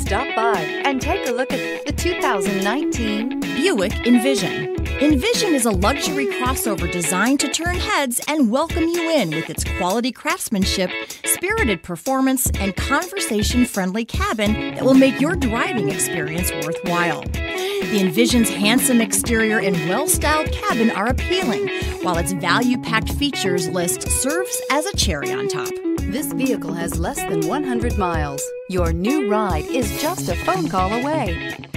Stop by and take a look at the 2019 Buick Envision. Envision is a luxury crossover designed to turn heads and welcome you in with its quality craftsmanship, spirited performance, and conversation-friendly cabin that will make your driving experience worthwhile. The Envision's handsome exterior and well-styled cabin are appealing, while its value-packed features list serves as a cherry on top. This vehicle has less than 100 miles. Your new ride is just a phone call away.